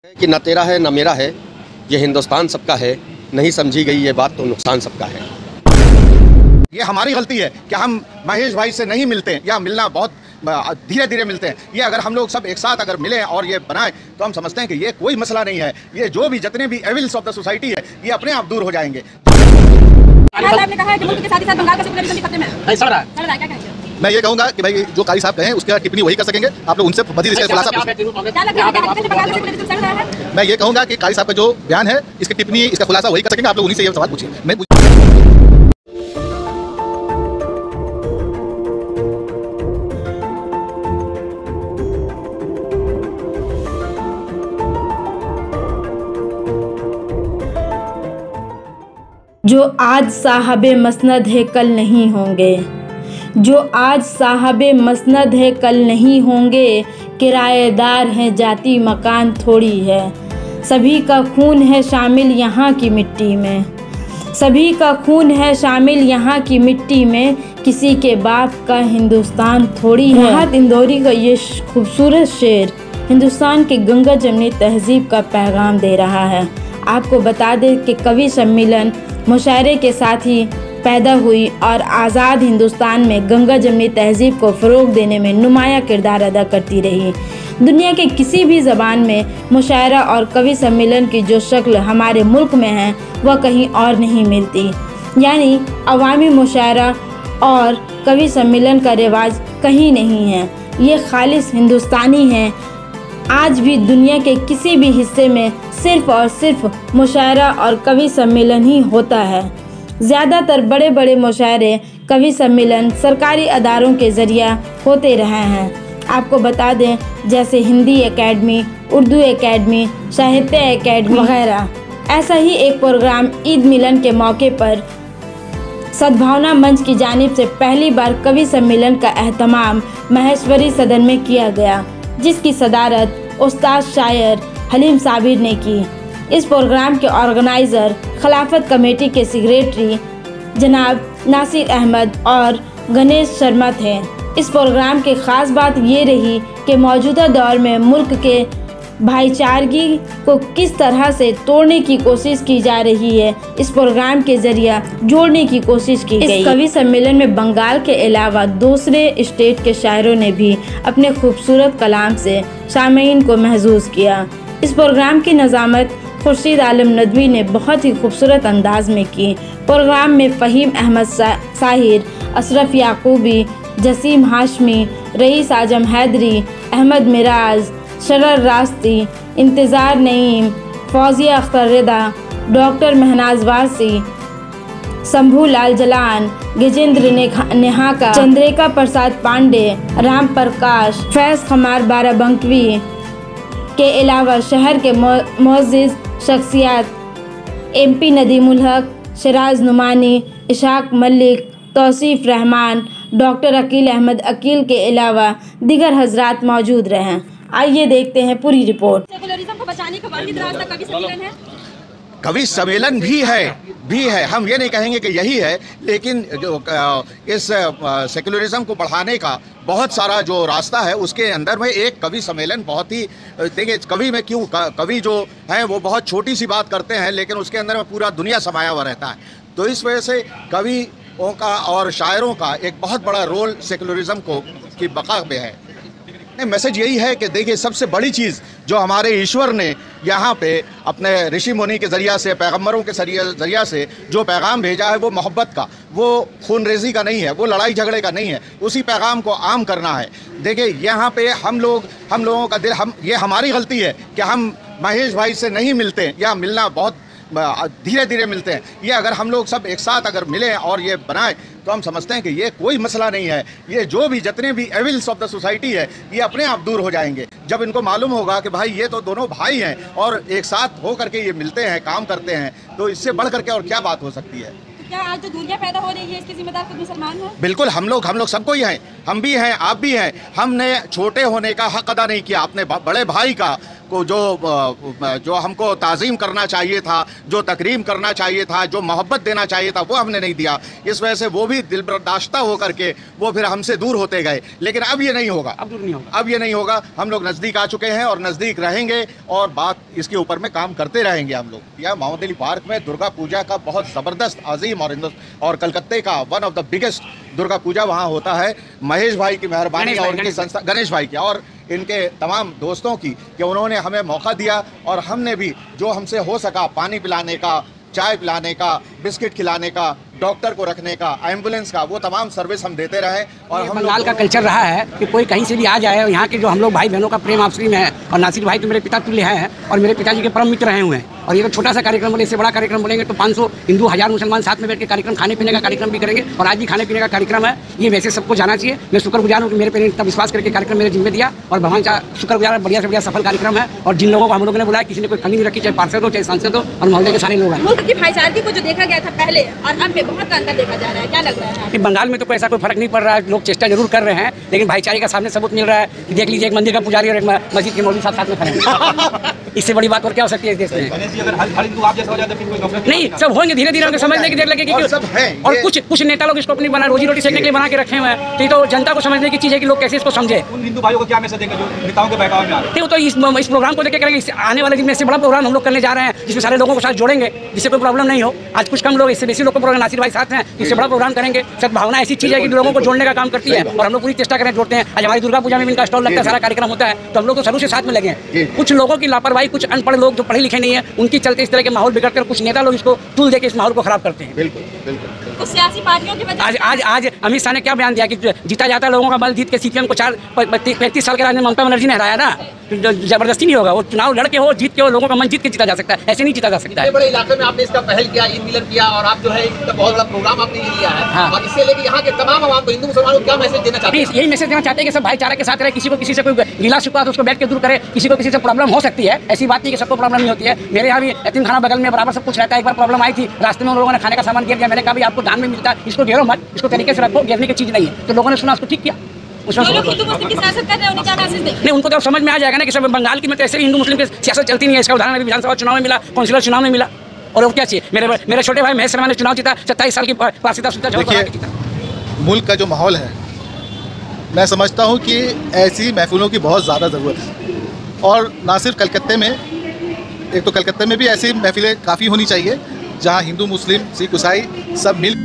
कि न तेरा है न मेरा है, ये हिंदुस्तान सबका है, नहीं समझी गई ये बात तो नुकसान सबका है। ये हमारी गलती है कि हम महेश भाई से नहीं मिलते या मिलना बहुत धीरे धीरे मिलते हैं। ये अगर हम लोग सब एक साथ अगर मिलें और ये बनाएं तो हम समझते हैं कि ये कोई मसला नहीं है। ये जो भी जितने भी एविल्स ऑफ द सोसाइटी है ये अपने आप दूर हो जाएंगे। आपने कहा है कि मुल्क के साथ ही साथ बंगाल का सेकुलरिज्म भी खतरे में है। चल रहा है, क्या कहेंगे? मैं ये कहूँगा कि भाई जो कारी साहब कहें उसका टिप्पणी वही कर सकेंगे। आप लोग उनसे मजीद इसका खुलासा पूछें। क्या लगता है कि बंगाल का सेकुलरिज्म चल रहा है? मैं ये कहूँगा कि कारी साहब का जो बयान है इसकी टिप्पणी इसका खुलासा वही कर सकेंगे। आप लोग उन्हीं से ये सवाल पूछिए। मैं जो आज साहबे मसनद है कल नहीं होंगे, जो आज साहबे मसनद है कल नहीं होंगे, किराएदार हैं जाति मकान थोड़ी है, सभी का खून है शामिल यहाँ की मिट्टी में, सभी का खून है शामिल यहाँ की मिट्टी में, किसी के बाप का हिंदुस्तान थोड़ी है। राहत इंदौरी का ये खूबसूरत शेर हिंदुस्तान के गंगा जमनी तहजीब का पैगाम दे रहा है। आपको बता दें कि कवि सम्मेलन मुशायरे के साथ ही पैदा हुई और आज़ाद हिंदुस्तान में गंगा जमनी तहजीब को फ़रोग़ देने में नुमायाँ किरदार अदा करती रही। दुनिया के किसी भी ज़बान में मुशायरा और कवि सम्मेलन की जो शक्ल हमारे मुल्क में है वह कहीं और नहीं मिलती। यानी अवामी मुशायरा और कवि सम्मेलन का रिवाज कहीं नहीं है, ये खालिस हिंदुस्तानी है। आज भी दुनिया के किसी भी हिस्से में सिर्फ़ और सिर्फ मुशायरा और कवि सम्मेलन ही होता है। ज़्यादातर बड़े बड़े मुशायरे कवि सम्मेलन सरकारी अदारों के ज़रिए होते रहे हैं। आपको बता दें जैसे Hindi academy, Urdu academy, Sahitya academy वगैरह। ऐसा ही एक प्रोग्राम ईद मिलन के मौके पर सद्भावना मंच की जानिब से पहली बार कवि सम्मेलन का एहतमाम महेश्वरी सदन में किया गया, जिसकी सदारत उस्ताद शायर हलीम साबिर ने की। इस प्रोग्राम के ऑर्गेनाइज़र खिलाफत कमेटी के सेक्रेटरी जनाब नासिर अहमद और गणेश शर्मा थे। इस प्रोग्राम की ख़ास बात ये रही कि मौजूदा दौर में मुल्क के भाईचारगी को किस तरह से तोड़ने की कोशिश की जा रही है, इस प्रोग्राम के ज़रिए जोड़ने की कोशिश की गई। इस कवि सम्मेलन में बंगाल के अलावा दूसरे स्टेट के शायरों ने भी अपने खूबसूरत कलाम से सामीन को महसूस किया। इस प्रोग्राम की नज़ामत खुर्शीद आलम नदवी ने बहुत ही खूबसूरत अंदाज में की। प्रोग्राम में फ़हीम अहमद साहिर, अशरफ याकूबी, जसीम हाशमी, रईस आजम हैदरी, अहमद मिराज, शरर रास्ती, इंतज़ार नईम, फौजिया अख्तर रिदा, डॉक्टर महनाज वारसी, शंभू लाल जलान, गजेंद्र नेहाका, चंद्रिका प्रसाद पांडे, राम प्रकाश, फैज़ खमार बाराबंकवी के अलावा शहर के मुअज़्ज़िज़ शख्सियत MP नदीमुल हक, शराज नुमानी, इशाक मलिक, तौसीफ़ रहमान, डॉक्टर अकील अहमद अकील के अलावा दीगर हजरात मौजूद रहे। आइए देखते हैं पूरी रिपोर्ट। सेकुलरिज्म को बचाने का वाहिद रास्ता कवि सम्मेलन है। कवि सम्मेलन भी है। हम ये नहीं कहेंगे कि यही है, लेकिन इस सेकुलरिज्म को बढ़ाने का बहुत सारा जो रास्ता है उसके अंदर में एक कवि सम्मेलन बहुत ही, देखिए कवि में क्यों, कवि जो है वो बहुत छोटी सी बात करते हैं लेकिन उसके अंदर में पूरा दुनिया समाया हुआ रहता है। तो इस वजह से कवियों का और शायरों का एक बहुत बड़ा रोल सेकुलरिज्म को की बका में है। मैसेज यही है कि देखिए सबसे बड़ी चीज़ जो हमारे ईश्वर ने यहाँ पे अपने ऋषि मुनि के ज़रिया से, पैगम्बरों के ज़रिया से जो पैगाम भेजा है वो मोहब्बत का, वो खूनरेज़ी का नहीं है, वो लड़ाई झगड़े का नहीं है, उसी पैगाम को आम करना है। देखिए यहाँ पे हम लोगों का दिल, ये हमारी गलती है कि हम महेश भाई से नहीं मिलते या मिलना बहुत धीरे धीरे मिलते हैं। ये अगर हम लोग सब एक साथ अगर मिलें और ये बनाएं तो हम समझते हैं कि ये कोई मसला नहीं है। ये जो भी जितने भी एविल्स ऑफ द सोसाइटी है ये अपने आप दूर हो जाएंगे जब इनको मालूम होगा कि भाई ये तो दोनों भाई हैं और एक साथ हो करके ये मिलते हैं, काम करते हैं। तो इससे बढ़ करके और क्या बात हो सकती है। क्या आज जो दूरियां पैदा हो रही है इसके जिम्मेदार खुद मुसलमान हैं? बिल्कुल, हम लोग सबको ही हैं। हम भी हैं, आप भी हैं। हमने छोटे होने का हक अदा नहीं किया, अपने बड़े भाई का को जो हमको ताज़ीम करना चाहिए था, जो तकरीम करना चाहिए था, जो मोहब्बत देना चाहिए था, वो हमने नहीं दिया। इस वजह से वो भी दिल बर्दाश्ता होकर के वो फिर हमसे दूर होते गए। लेकिन अब ये नहीं होगा, अब ये नहीं होगा। हम लोग नज़दीक आ चुके हैं और नज़दीक रहेंगे और बात इसके ऊपर में काम करते रहेंगे हम लोग। यह मोहम्मद अली पार्क में दुर्गा पूजा का बहुत ज़बरदस्त, अजीम और कलकत्ते का one of the biggest Durga Puja वहाँ होता है। महेश भाई की मेहरबानी और उनकी संस्था, गणेश भाई की और इनके तमाम दोस्तों की, कि उन्होंने हमें मौका दिया और हमने भी जो हमसे हो सका, पानी पिलाने का, चाय पिलाने का, बिस्किट खिलाने का, डॉक्टर को रखने का, एम्बुलेंस का, वो तमाम सर्विस हम देते रहे। और हम बंगाल का कल्चर रहा है कि कोई कहीं से भी आ जाए, यहाँ के जो हम लोग भाई बहनों का प्रेम आपसी में है। और नासिर भाई तो मेरे पिता तुल्य हैं और मेरे पिताजी के परम मित्र रहे हुए हैं। और ये तो छोटा सा कार्यक्रम बोले, इससे बड़ा कार्यक्रम बोलेंगे तो 500 हिंदू, 1000 मुसलमान साथ में बैठ के कार्यक्रम, खाने पीने का कार्यक्रम भी करेंगे। और आज भी खाने पीने का कार्यक्रम है। ये वैसे सबको जाना चाहिए। मैं शुक्रगुजार हूँ कि मेरे पे इतना विश्वास करके कार्यक्रम मेरे जिम्मे दिया और भगवान का शुक्रगुजार। बढ़िया से बढ़िया सफल कार्यक्रम है। और जिन लोगों को हम लोगों ने बुलाया, किसी ने कोई कमी नहीं रखी, चाहे पार्षद हो, चाहे सांसद हो, और मोहल्ले के सारे लोग हैं। मुल्क की भाईचारगी को जो देखा गया था पहले और अब में बहुत अंतर देखा जा रहा है, क्या लग रहा है? बंगाल में तो कोई ऐसा कोई फर्क नहीं पड़ रहा है। लोग चेष्टा जरूर कर रहे हैं, लेकिन भाईचारे का सामने सबूत मिल रहा है। देख लीजिए, एक मंदिर का पुजारी और एक मस्जिद के मौलवी साथ में खड़े हैं। इससे बड़ी बात और क्या हो सकती है इस देश में? नहीं, सब होंगे, धीरे धीरे उनको समझने की देर लगेगी। और कुछ नेता लोग इसको अपनी रोजी रोटी सेकने के लिए बना के रखे हुए हैं। तो ये तो जनता को समझने की चीज़ है कि लोग कैसे इसको समझे। हिंदू भाइयों को क्या मैसेज देंगे जो नेताओं के बहकावे में आ रहे हैं? तो इस प्रोग्राम को देख करेंगे। आने वाले दिन में इससे बड़ा प्रोग्राम हम लोग करने जा रहे हैं, जिसमें सारे लोगों को साथ जोड़ेंगे, जिससे कोई प्रॉब्लम नहीं हो। आज कुछ कम लोग, इससे बेसी लोग को प्रोग्राम नासिर भाई साथ हैं, इससे बड़ा प्रोग्राम करेंगे। सद्भावना ऐसी चीज़ है कि लोगों को जोड़ने का काम करती है और हम लोग पूरी चेष्टा करें, जोड़ते हैं। आज हमारी दुर्गा पूजा में इनका स्टॉल लगता है, सारा कार्यक्रम होता है, तो हम लोग तो शुरू से साथ में लगे हैं। कुछ लोगों की लापरवाही, कुछ अनपढ़ लोग जो पढ़े लिखे नहीं है, उनकी चलते इस तरह के माहौल बिगड़ते हैं। कुछ नेता लोग इसको टूल देकर इस माहौल को खराब करते हैं। तो सियासी पार्टियों की वजह आज अमित शाह ने क्या बयान दिया कि जीता जाता है लोगों का बल, जीत के सीपीएम को 35 साल के राज में ममता बनर्जी ने हराया ना। जबरदस्ती नहीं होगा, वो चुनाव लड़के हो, जीत के हो, लोगों का मन जीत के जीता जा सकता है, ऐसे नहीं जीता जा सकता है। बड़े इलाके में आपने इसका पहल किया, ईद मिलन किया और आप जो है इसका बहुत बड़ा प्रोग्राम आपने लिया है। हाँ। और इससे लेके यहाँ के तमाम आवाम को, हिंदू मुसलमानों को क्या मैसेज देना चाहते हैं? यही मैसेज देना चाहते हैं कि सब भाईचारे के साथ रहे। किसी को किसी से कोई गिला शिकवा तो उसको बैठ के दूर करे। किसी को किसी से प्रॉब्लम हो सकती है, ऐसी बात नहीं कि सबको प्रॉब्लम नहीं होती है। मेरे यहाँ भी यतीम खाना बगल में बराबर सब कुछ रहता है। एक बार प्रॉब्लम आई थी, रास्ते में उन लोगों ने खाने का सामान गिर गया। मैंने कहा भाई आपको दान में मिलता है, इसको घेरो मत, इसको तरीके से रखो, गिरने की चीज़ नहीं है। तो लोगों ने सुना, उसको ठीक किया। नहीं, उनको तो समझ में आ जाएगा ना कि सब बंगाल की में तो ऐसे हिंदू मुस्लिम की सियासत चलती नहीं है। इसका उदाहरण अभी विधानसभा चुनाव में मिला, काउंसिलर चुनाव में मिला। और वो क्या चाहिए? मेरे छोटे भाई महेश शर्मा ने चुनाव जीता, 27 साल की पारसिता। देखिए, मुल्क का जो माहौल है, मैं समझता हूँ कि ऐसी महफिलों की बहुत ज़्यादा ज़रूरत है। और ना सिर्फ कलकत्ते में, एक तो कलकत्ते में भी ऐसी महफिलें काफ़ी होनी चाहिए जहाँ हिंदू, मुस्लिम, सिख, ईसाई सब मिल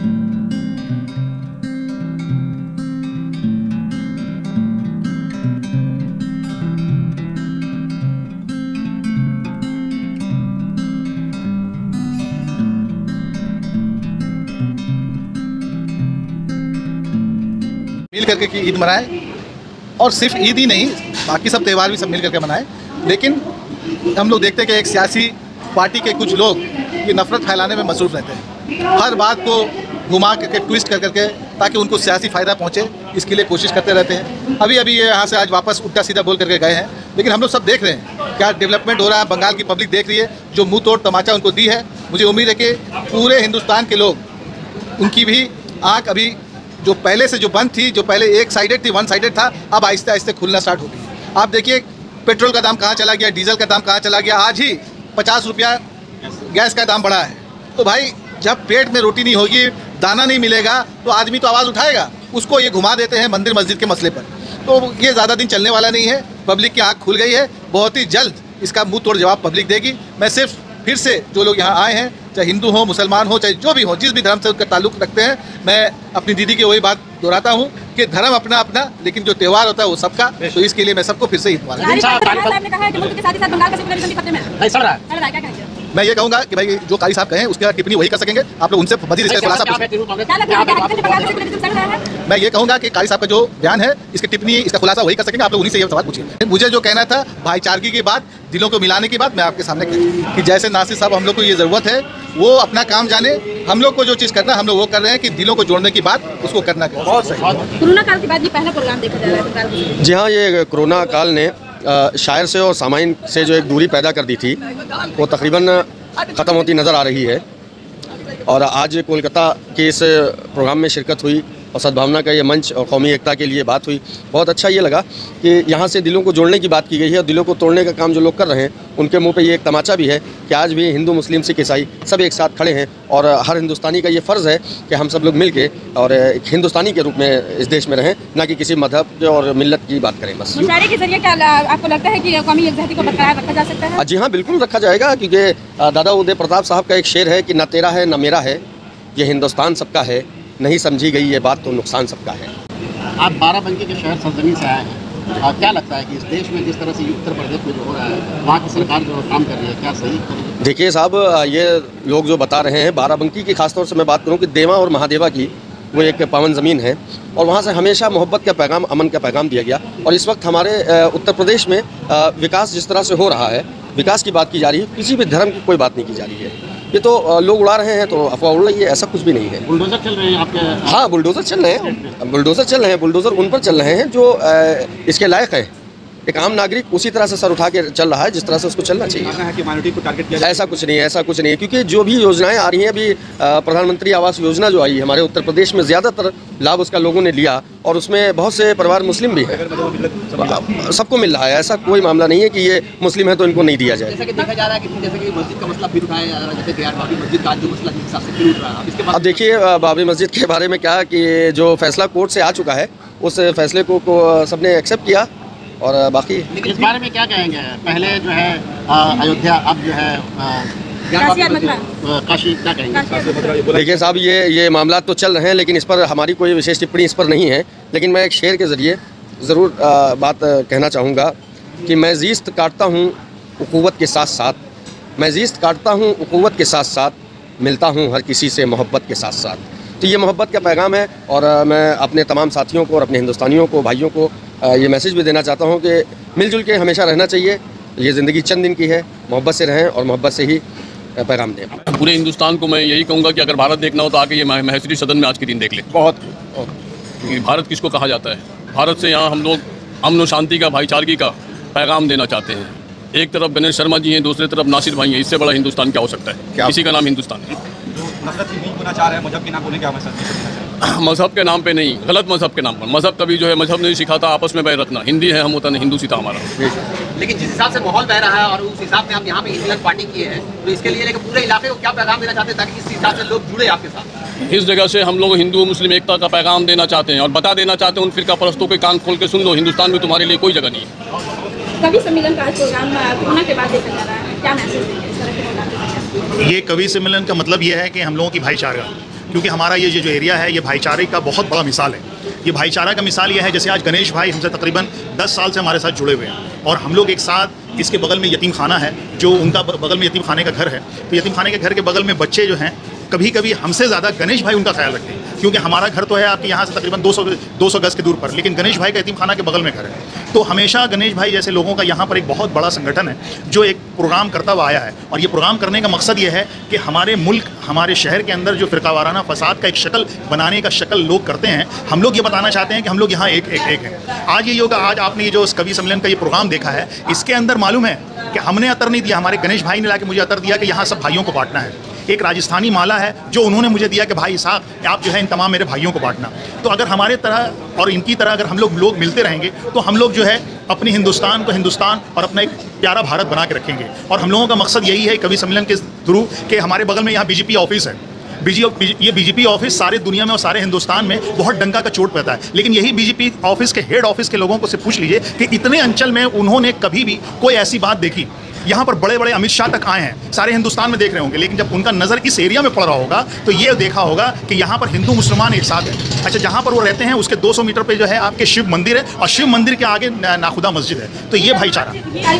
करके की ईद मनाएं। और सिर्फ ईद ही नहीं, बाकी सब त्यौहार भी सब मिल करके मनाएं। लेकिन हम लोग देखते हैं कि एक सियासी पार्टी के कुछ लोग ये नफरत फैलाने में मसरूफ़ रहते हैं। हर बात को घुमा करके, ट्विस्ट कर करके, ताकि उनको सियासी फ़ायदा पहुंचे, इसके लिए कोशिश करते रहते हैं। अभी ये यहाँ से आज वापस उल्टा सीधा बोल करके गए हैं। लेकिन हम लोग सब देख रहे हैं क्या डेवलपमेंट हो रहा है। बंगाल की पब्लिक देख रही है, जो मुँह तोड़ तमाचा उनको दी है। मुझे उम्मीद है कि पूरे हिंदुस्तान के लोग, उनकी भी आँख अभी जो पहले से जो बंद थी, जो पहले एक साइडेड थी, वन साइडेड था, अब आहिस्ते आहिस्ते खुलना स्टार्ट हो गई। आप देखिए पेट्रोल का दाम कहाँ चला गया, डीजल का दाम कहाँ चला गया। आज ही 50 रुपया गैस का दाम बढ़ा है। तो भाई जब पेट में रोटी नहीं होगी, दाना नहीं मिलेगा, तो आदमी तो आवाज़ उठाएगा। उसको ये घुमा देते हैं मंदिर मस्जिद के मसले पर। तो ये ज़्यादा दिन चलने वाला नहीं है। पब्लिक की आँख खुल गई है, बहुत ही जल्द इसका मुँह तोड़ जवाब पब्लिक देगी। मैं सिर्फ फिर से जो लोग यहाँ आए हैं, चाहे हिंदू हो, मुसलमान हो, चाहे जो भी हो, जिस भी धर्म से उनका ताल्लुक़ रखते हैं, मैं अपनी दीदी की वही बात दोहराता हूँ कि धर्म अपना अपना, लेकिन जो त्यौहार होता है वो सबका। तो इसके लिए मैं सबको फिर से ईद मुबारक। मैं ये कहूँगा कि भाई जो कारी साहब कहें उसके बाद टिप्पणी वही कर सकेंगे। आप लोग उनसे मजीद इसका खुलासा पूछें। मैं ये कहूँगा कि कारी साहब का जो बयान है, इसकी टिप्पणी, इसका खुलासा वही कर सकेंगे। आप लोग उन्हीं से ये सवाल पूछिए। मुझे जो कहना था, भाईचारगी की बात, दिलों को मिलाने की बात, मैं आपके सामने कहूँ कि जैसे नासिर साहब हम लोग को ये ज़रूरत है, वो अपना काम जाने। हम लोग को जो चीज़ करना है, हम लोग वो कर रहे हैं कि दिलों को जोड़ने की बात, उसको करना है। बहुत सही। कोरोना काल के बाद ये पहला प्रोग्राम देखा जा रहा है। जी हाँ, ये कोरोना काल ने शायर से और सामाइन से जो एक दूरी पैदा कर दी थी, वो तकरीबन ख़त्म होती नज़र आ रही है। और आज कोलकाता के इस प्रोग्राम में शिरकत हुई और सद्भावना का ये मंच और कौमी एकता के लिए बात हुई। बहुत अच्छा ये लगा कि यहाँ से दिलों को जोड़ने की बात की गई है और दिलों को तोड़ने का काम जो लोग कर रहे हैं उनके मुंह पे ये एक तमाचा भी है कि आज भी हिंदू, मुस्लिम, सिख, ईसाई सब एक साथ खड़े हैं और हर हिंदुस्तानी का ये फ़र्ज़ है कि हम सब लोग मिल के और एक हिंदुस्तानी के रूप में इस देश में रहें, ना कि किसी मजहब और मिल्लत की बात करें। बस मुशायरे के जरिए क्या आपको लगता है कि कौमी यकजहती को बरकरार रखा जा सकता है? जी हाँ, बिल्कुल रखा जाएगा, क्योंकि दादा उदय प्रताप साहब का एक शेर है कि ना तेरा है ना मेरा है, ये हिंदुस्तान सबका है, नहीं समझी गई ये बात तो नुकसान सबका है। आप बाराबंकी के शहर सरजमी से आए हैं, क्या लगता है कि इस देश में जिस तरह से उत्तर प्रदेश में जो हो रहा है वहाँ की सरकार जो काम कर रही है क्या सही? देखिए साहब, ये लोग जो बता रहे हैं, बाराबंकी की खासतौर से मैं बात करूँ कि देवा और महादेवा की वो एक पावन ज़मीन है और वहाँ से हमेशा मोहब्बत का पैगाम, अमन का पैगाम दिया गया। और इस वक्त हमारे उत्तर प्रदेश में विकास जिस तरह से हो रहा है, विकास की बात की जा रही है, किसी भी धर्म की कोई बात नहीं की जा रही है। ये तो लोग उड़ा रहे हैं तो अफवाह उड़ रही है, ऐसा कुछ भी नहीं है। बुलडोजर चल रहे हैं आपके? हाँ, बुलडोज़र चल रहे हैं, बुलडोज़र चल रहे हैं, बुलडोज़र उन पर चल रहे हैं जो इसके लायक है। एक आम नागरिक उसी तरह से सर उठा के चल रहा है जिस तरह से उसको चलना चाहिए। है कि माइनॉरिटी को टारगेट किया? ऐसा कुछ नहीं है, ऐसा कुछ नहीं है, क्योंकि जो भी योजनाएं आ रही हैं, अभी प्रधानमंत्री आवास योजना जो आई है हमारे उत्तर प्रदेश में, ज़्यादातर लाभ उसका लोगों ने लिया और उसमें बहुत से परिवार मुस्लिम भी हैं, सबको मिल रहा है। ऐसा कोई मामला नहीं है कि ये मुस्लिम है तो इनको नहीं दिया जाए। जैसा कि देखा जा रहा है कि जैसे कि मस्जिद का मसला फिर उठाया जा रहा है, जैसे गैर बाबरी मस्जिद का जो मसला जिस हिसाब से फिर उठ रहा है, इसके बाद अब देखिए बाबरी मस्जिद के बारे में क्या कि जो फैसला कोर्ट से आ चुका है उस फैसले को सबने एक्सेप्ट किया और बाकी इस बारे में क्या कहेंगे? पहले जो है अयोध्या, अब जो है काशी, क्या कहेंगे? देखिए साहब, ये मामला तो चल रहे हैं, लेकिन इस पर हमारी कोई विशेष टिप्पणी इस पर नहीं है। लेकिन मैं एक शेर के ज़रिए ज़रूर बात कहना चाहूँगा कि मैं ज़ीस्त काटता हूँ उख़ुवत के साथ साथ, मैं ज़ीस्त काटता हूँ उख़ुवत के साथ साथ, मिलता हूँ हर किसी से मोहब्बत के साथ साथ। तो ये मोहब्बत का पैगाम है और मैं अपने तमाम साथियों को और अपने हिंदुस्तानियों को, भाइयों को ये मैसेज भी देना चाहता हूँ कि मिलजुल के हमेशा रहना चाहिए। ये ज़िंदगी चंद दिन की है, मोहब्बत से रहें और मोहब्बत से ही पैगाम दें। पूरे हिंदुस्तान को मैं यही कहूँगा कि अगर भारत देखना हो तो आके ये महसूरी सदन में आज के दिन देख ले। बहुत भारत किसको कहा जाता है? भारत से यहाँ हम लोग अमन और शांति का, भाईचारगी का पैगाम देना चाहते हैं। एक तरफ गणेश शर्मा जी हैं, दूसरी तरफ नासिर भाई हैं। इससे बड़ा हिंदुस्तान क्या हो सकता है? इसी का नाम हिंदुस्तान है। नफरत की नहीं बोलना चाह रहे हैं, मजहब के नाम बोले क्या मैसेज? मजहब के नाम पे नहीं, गलत मजहब के नाम पर। मजहब कभी जो है मजहब नहीं सिखाता आपस में बैर रखना। हिंदी है हम, होता नहीं हिंदू सीता हमारा। लेकिन जिस हिसाब से माहौल बह रहा है और उस हिसाब से आप यहाँ पे इंडियन पार्टी किए हैं, तो इसके लिए लेकिन पूरे इलाके को क्या पैगाम देना चाहते हैं ताकि इस हिसाब से लोग जुड़े आपके साथ? इस जगह से हम लोग हिंदू मुस्लिम एकता का पैगाम देना चाहते हैं और बता देना चाहते हैं उन फिरका परस्तों के कान खोल के सुन लो, हिंदुस्तान में तुम्हारे लिए कोई जगह नहीं है। कवि सम्मेलन का प्रोग्राम कोरोना के बाद देखा जा रहा है, क्या मैसेज देंगे इस तरह के प्रोग्राम? ये कवि सम्मेलन का मतलब ये है कि हम लोगों की भाईचारा, क्योंकि हमारा ये जो एरिया है ये भाईचारे का बहुत बड़ा मिसाल है। ये भाईचारा का मिसाल ये है, जैसे आज गणेश भाई हमसे तकरीबन 10 साल से हमारे साथ जुड़े हुए हैं और हम लोग एक साथ, इसके बगल में यतीम खाना है, जो उनका बगल में यतीम खाने का घर है, तो यतीम खाने के घर के बगल में बच्चे जो हैं कभी कभी हमसे ज़्यादा गणेश भाई उनका ख्याल रखते हैं, क्योंकि हमारा घर तो है आपके यहाँ से तकरीबन 200 गज़ के दूर पर, लेकिन गणेश भाई का यतीम खाना के बगल में घर है। तो हमेशा गणेश भाई जैसे लोगों का यहाँ पर एक बहुत बड़ा संगठन है जो एक प्रोग्राम करता हुआ आया है और ये प्रोग्राम करने का मकसद ये है कि हमारे मुल्क, हमारे शहर के अंदर जो फ़िरकावाराना फसाद का एक शक्ल बनाने का शक्ल लोग करते हैं, हम लोग ये बताना चाहते हैं कि हम लोग यहाँ एक हैं। आज ये योगा, आज आपने ये जो कवि सम्मेलन का ये प्रोग्राम देखा है, इसके अंदर मालूम है कि हमने अतर नहीं दिया, हमारे गणेश भाई ने लाके मुझे अतर दिया कि यहाँ सब भाइयों को बांटना है। एक राजस्थानी माला है जो उन्होंने मुझे दिया कि भाई साहब आप जो है इन तमाम मेरे भाइयों को बांटना। तो अगर हमारे तरह और इनकी तरह अगर हम लोग मिलते रहेंगे तो हम लोग जो है अपने हिंदुस्तान को हिंदुस्तान और अपना एक प्यारा भारत बना के रखेंगे। और हम लोगों का मकसद यही है कवि सम्मेलन के थ्रू कि हमारे बगल में यहाँ बीजेपी ऑफिस है, ये बीजेपी ऑफिस सारे दुनिया में और सारे हिंदुस्तान में बहुत डंका का चोट पड़ता है, लेकिन यही बीजेपी ऑफिस के हेड ऑफिस के लोगों को से पूछ लीजिए कि इतने अंचल में उन्होंने कभी भी कोई ऐसी बात देखी। यहाँ पर बड़े बड़े अमित शाह तक आए हैं, सारे हिंदुस्तान में देख रहे होंगे, लेकिन जब उनका नज़र इस एरिया में पड़ रहा होगा तो ये देखा होगा कि यहाँ पर हिंदू मुसलमान एक साथ है। अच्छा, जहाँ पर वो रहते हैं उसके 200 मीटर पे जो है आपके शिव मंदिर है और शिव मंदिर के आगे नाखुदा मस्जिद है। तो ये भाईचारा।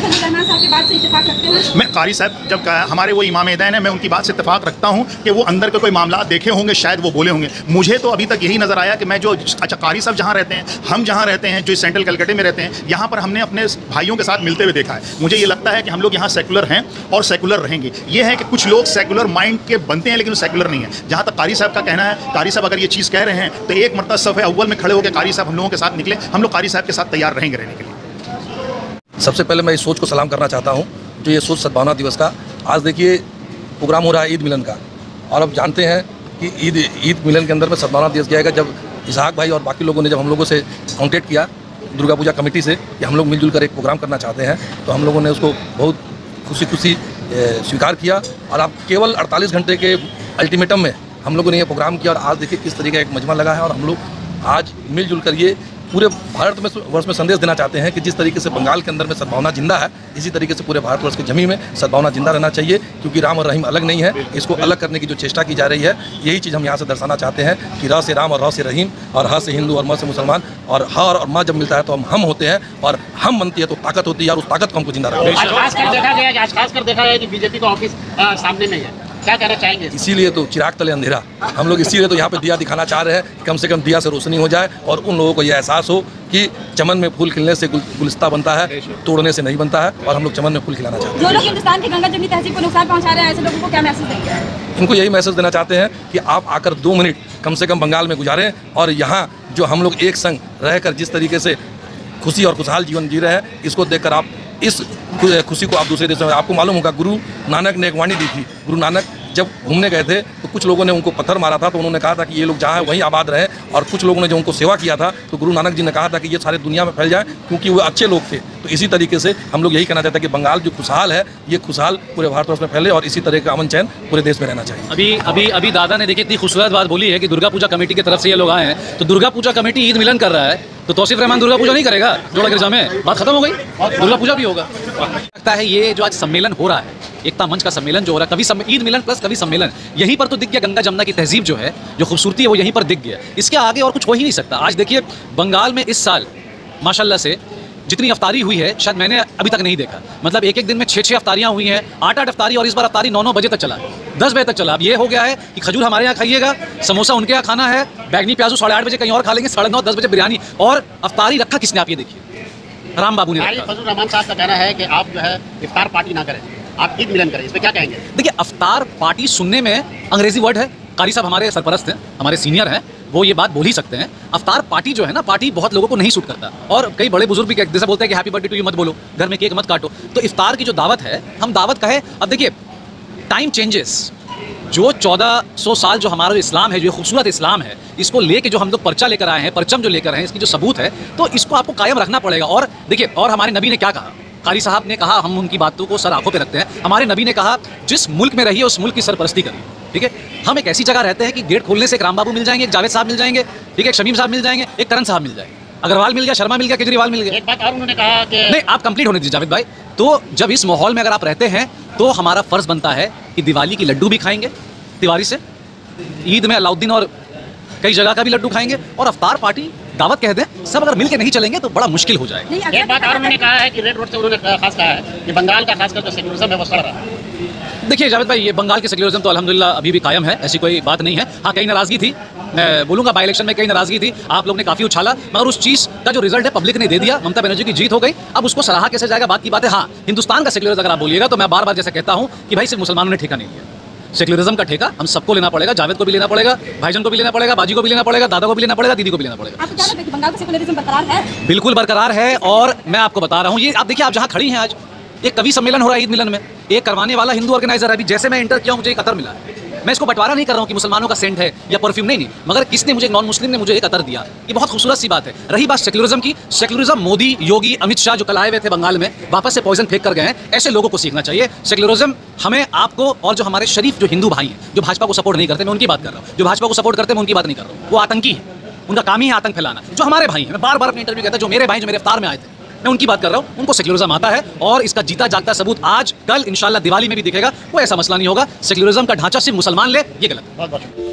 मैं कारी साहब जब हमारे वो इमाम दैन है, मैं उनकी बात से इत्तेफाक रखता हूँ कि वो अंदर के कोई मामला देखे होंगे, शायद वो बोले होंगे। मुझे तो अभी तक यही नज़र आया कि मैं जो, अच्छा कारी साहब जहाँ रहते हैं, हम जहाँ रहते हैं, जो सेंट्रल कलकत्ते में रहते हैं, यहाँ पर हमने अपने भाइयों के साथ मिलते हुए देखा है। मुझे ये लगता है कि हम लोग यहाँ सेकुलर हैं और सेकुलर रहेंगे। ये है कि कुछ लोग सेकुलर माइंड के बनते हैं लेकिन सेकुलर नहीं है। जहाँ तक कारी साहब का कहना है, कारी साहब अगर ये चीज़ कह रहे हैं तो एक मरतबा सफ़े अव्वल में खड़े होकर कारी साहब हम लोगों के साथ निकले। हम लोग कारी साहब के साथ तैयार रहेंगे रहने के लिए। सबसे पहले मैं इस सोच को सलाम करना चाहता हूँ जो ये सोच सद्भावना दिवस का। आज देखिए प्रोग्राम हो रहा है ईद मिलन का, और अब जानते हैं कि ईद मिलन के अंदर में सद्भावना दिवस जाएगा जब इसहाक भाई और बाकी लोगों ने जब हम लोगों से कॉन्टेक्ट किया दुर्गा पूजा कमेटी से कि हम लोग मिलजुल कर एक प्रोग्राम करना चाहते हैं, तो हम लोगों ने उसको बहुत खुशी स्वीकार किया। और अब केवल 48 घंटे के अल्टीमेटम में हम लोगों ने ये प्रोग्राम किया और आज देखिए किस तरीके का एक मजमा लगा है। और हम लोग आज मिलजुल कर ये पूरे भारतवर्ष में संदेश देना चाहते हैं कि जिस तरीके से बंगाल के अंदर में सद्भावना जिंदा है, इसी तरीके से पूरे भारतवर्ष की जमीन में सद्भावना जिंदा रहना चाहिए, क्योंकि राम और रहीम अलग नहीं है। इसको अलग करने की जो चेष्टा की जा रही है, यही चीज़ हम यहाँ से दर्शाना चाहते हैं कि र से राम और र से रहीम और ह से हिंदू और म से मुसलमान और ह और माँ जब मिलता है तो हम होते हैं और हम बनती है तो ताकत होती है और उस ताकत को हमको जिंदा रखना है। खासकर देखा गया कि बीजेपी का ऑफिस सामने में है, क्या कहना चाहेंगे? इसीलिए तो चिराग तले अंधेरा, हम लोग इसीलिए तो यहाँ पे दिया दिखाना चाह रहे हैं कि कम से कम दिया से रोशनी हो जाए और उन लोगों को यह एहसास हो कि चमन में फूल खिलने से गुलिस्ता बनता है, तोड़ने से नहीं बनता है। और हम लोग चमन में फूल खिलाना चाहते हैं। जो लोग हिंदुस्तान की गंगा जमनी तहजीब को नुकसान पहुंचा रहे हैं, ऐसे लोगों को क्या मैसेज देंगे? इनको यही मैसेज देना चाहते हैं कि आप आकर 2 मिनट कम से कम बंगाल में गुजारें और यहाँ जो हम लोग एक संग रहकर जिस तरीके से खुशी और खुशहाल जीवन जी रहे हैं, इसको देखकर आप इस खुशी को आप दूसरे देशों में, आपको मालूम होगा गुरु नानक ने एक वाणी दी थी। गुरु नानक जब घूमने गए थे तो कुछ लोगों ने उनको पत्थर मारा था, तो उन्होंने कहा था कि ये लोग जहाँ हैं वहीं आबाद रहें। और कुछ लोगों ने जो उनको सेवा किया था तो गुरु नानक जी ने कहा था कि ये सारे दुनिया में फैल जाए, क्योंकि वो अच्छे लोग थे। तो इसी तरीके से हम लोग यही कहना चाहते हैं कि बंगाल जो खुशहाल है, ये खुशहाल पूरे भारतवर्ष में फैले और इसी तरह का अमन चैन पूरे देश में रहना चाहिए। अभी दादा ने देखिए इतनी खूबसूरत बात बोली है कि दुर्गा पूजा कमेटी की तरफ से ये लोग आए हैं, तो दुर्गा पूजा कमेटी ईद मिलन कर रहा है, तो तौसीफ रहमान दुर्गा पूजा नहीं करेगा जोड़ा गिरजा में? बात खत्म हो गई, दुर्गा पूजा भी होगा। लगता है ये जो आज सम्मेलन हो रहा है, एकता मंच का सम्मेलन जो हो रहा है, कवि ईद मिलन प्लस कवि सम्मेलन, यहीं पर तो दिख गया गंगा जमुना की तहजीब जो है, जो खूबसूरती है वो यहीं पर दिख गया। इसके आगे और कुछ हो ही नहीं सकता। आज देखिए बंगाल में इस साल माशाल्लाह से जितनी अफ्तारी हुई है शायद मैंने अभी तक नहीं देखा। मतलब एक दिन में 6 अफ्तारियाँ हुई हैं, 8 अफ्तारी, और इस बार अफ्तारी 9 बजे तक चला, 10 बजे तक चला। अब ये हो गया है कि खजूर हमारे यहाँ खाइएगा, समोसा उनके यहाँ खाना है, बैगनी प्याजू 8:30 बजे कहीं और खा लेंगे, 9:30 10 बजे बिरयानी। और अफ्तारी रखा किसने? आप ये देखिए, राम बाबू ने रखा। फजलुर रहमान साहब का कहना है कि आप जो है इफ्तार पार्टी ना करें, आप ईद मिलन करें, इस पर क्या कहेंगे? देखिए अफ्तार पार्टी सुनने में अंग्रेजी वर्ड है, कारी साहब हमारे सरपरस्त हैं, हमारे सीनियर हैं, वो ये बात बोल ही सकते हैं। अफ्तार पार्टी जो है ना, पार्टी बहुत लोगों को नहीं सूट करता। और कई बड़े बुजुर्ग भी जैसे बोलते हैं कि हैप्पी बर्थडे टू यू मत बोलो, घर में केक मत काटो। तो इफ्तार की जो दावत है, हम दावत कहे। अब देखिए टाइम चेंजेस, जो 1400 साल जो हमारा इस्लाम है, जो खूबसूरत इस्लाम है, इसको लेके जो हम लोग पर्चा लेकर आए हैं, परचम जो लेकर आए हैं, इसकी जो सबूत है, तो इसको आपको कायम रखना पड़ेगा। और देखिए, और हमारे नबी ने क्या कहा, कारी साहब ने कहा, हम उनकी बातों को सर आंखों पे रखते हैं। हमारे नबी ने कहा जिस मुल्क में रहिए उस मुल्क की सरपरस्ती करिए। ठीक है, हम एक ऐसी जगह रहते हैं कि गेट खोलने से एक राम बाबू मिल जाएंगे, एक जावेद साहब मिल जाएंगे, ठीक है, एक शमीम साहब मिल जाएंगे, एक करण साहब मिल जाएंगे, अग्रवाल मिल गया, शर्मा मिल गया, केजरीवाल मिल गया। एक बात और उन्होंने कहा कि नहीं, आप कंप्लीट होने दीजिए जावेद भाई। तो जब इस माहौल में अगर आप रहते हैं तो हमारा फर्ज बनता है कि दिवाली की लड्डू भी खाएंगे तिवारी से, ईद में अलाउद्दीन और कई जगह का भी लड्डू खाएंगे, और अफ्तार पार्टी दावत कह दें, सब अगर मिलकर नहीं चलेंगे तो बड़ा मुश्किल हो जाएगा। एक बात और उन्होंने कहा है कि रेड रोड से उन्होंने खास कहा है कि बंगाल का खासकर जो सेक्युलरिज्म है वो सड़ रहा है। देखिए जावेद भाई, ये बंगाल के सेक्युलरिज्म तो अल्हम्दुलिल्लाह अभी भी कायम है, ऐसी कोई बात नहीं है। हाँ, कई नाराजगी थी, मैं बोलूँगा बाई इलेक्शन में कई नाराजगी थी, आप लोग ने काफ़ी उछाला, मगर उस चीज़ का जो रिजल्ट है पब्लिक ने दे दिया, ममता बनर्जी की जीत हो गई। अब उसको सराहा कैसे जाएगा बात की बात है। हाँ, हिंदुस्तान का सेक्युलरिज्म अगर आप बोलिएगा तो मैं बार बार जैसे कहता हूँ कि भाई सिर्फ मुसलमानों ने ठेका नहीं लिया, सेक्युलरिज्म का ठेका हम सबको लेना पड़ेगा। जावेद को भी लेना पड़ेगा, भाईजान को भी लेना पड़ेगा, बाजी को भी लेना पड़ेगा, दादा को भी लेना पड़ेगा, दीदी को भी लेना पड़ेगा। आपको क्या लगता है कि बंगाल का सेक्युलरिज्म बरकरार है? बिल्कुल बरकरार है। और मैं आपको बता रहा हूँ, ये आप देखिए, आप जहाँ खड़ी हैं आज, एक कवि सम्मेलन हो रहा है ईद मिलन में, एक करवाने वाला हिंदू ऑर्गेनाइजर है। अभी जैसे मैं एंटर किया मुझे एक अतर मिला है। मैं इसको बंटवारा नहीं कर रहा हूँ कि मुसलमानों का सेंट है या परफ्यूम, नहीं, मगर किसने मुझे, नॉन मुस्लिम ने मुझे एक अतर दिया। ये बहुत खूबसूरत सी बात है। रही बात सेक्युलरिज्म की, सेक्युलरिज्म मोदी, योगी, अमित शाह जो कल आए हुए थे बंगाल में, वापस से पॉइजन फेंक कर गए हैं। ऐसे लोगों को सीखना चाहिए। सेक्युलरिज्म हमें, आपको, और जो हमारे शरीफ जो हिंदू भाई हैं जो भाजपा को सपोर्ट नहीं करते, मैं उनकी बात कर रहा हूँ। जो भाजपा को सपोर्ट करते हैं मैं उनकी बात नहीं कर रहा हूँ, वो आतंकी है, उनका काम ही है आतंक फैलाना। जो हमारे भाई हैं, मैं बार बार अपने इंटरव्यू कहता हूँ, जो मेरे भाई जो मेरे इफ्तार में आए थे, मैं उनकी बात कर रहा हूँ, उनको सेक्युलरिज्म आता है और इसका जीता जागता सबूत आज कल इंशाल्लाह दिवाली में भी दिखेगा। कोई ऐसा मसला नहीं होगा। सेक्युलरिज्म का ढांचा सिर्फ मुसलमान ले, ये गलत है।